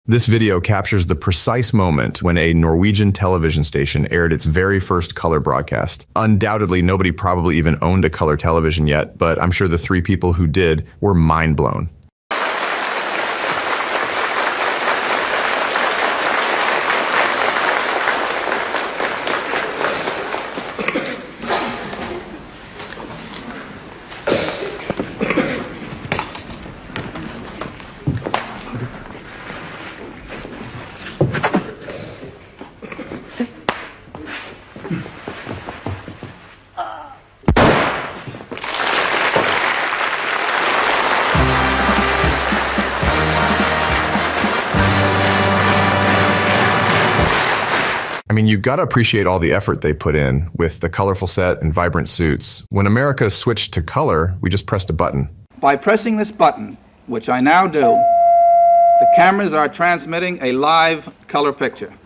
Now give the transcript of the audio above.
This video captures the precise moment when a Norwegian television station aired its very first color broadcast. Undoubtedly, nobody probably even owned a color television yet, but I'm sure the three people who did were mind blown. I mean, you've got to appreciate all the effort they put in with the colorful set and vibrant suits. When America switched to color, we just pressed a button. By pressing this button, which I now do, the cameras are transmitting a live color picture.